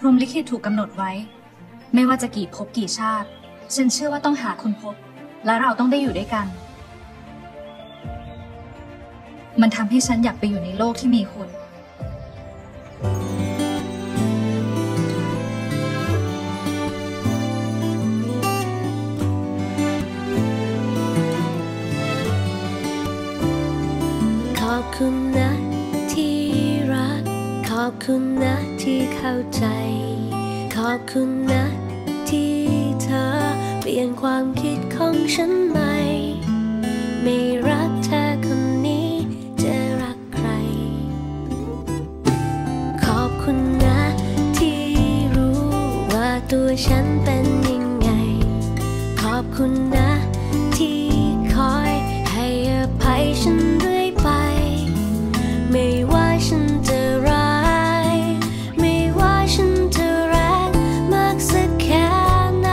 รหมลิขิตถูกกำหนดไว้ไม่ว่าจะกี่ภพกี่ชาติฉันเชื่อว่าต้องหาคุณพบและเราต้องได้อยู่ด้วยกันมันทำให้ฉันอยากไปอยู่ในโลกที่มีคุณขอบคุณนะที่รักขอบคุณนะที่เข้าใจขอบคุณนะที่เธอเปลี่ยนความคิดของฉันใหม่ไม่รักเธอคนนี้จะรักใครขอบคุณนะที่รู้ว่าตัวฉันเป็นยังไงขอบคุณนะที่คอยให้อภัยฉันเรื่อยไปไม่ว่าฉันจะร้ายไม่ว่าฉันจะแรงมากสักแค่ไหน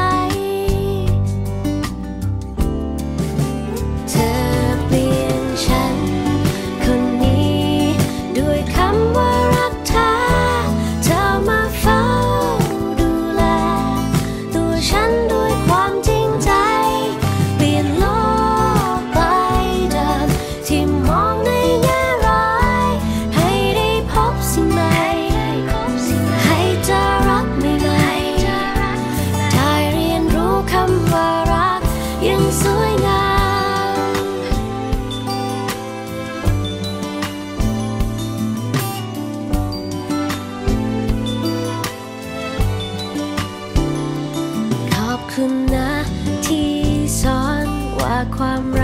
เธอเปลี่ยนฉันคนนี้ด้วยคำว่ารักเธอเธอมาเฝ้าดูแลตัวฉันด้วยความจริงใจเปลี่ยนโลกใบเดิมที่มองในแง่ร้ายให้ได้พบสิ่งใหม่ให้เธอรักใหม่ๆได้เรียนรู้คำว่ารักยังสวยงามขอบคุณนะที่สอนว่าความรัก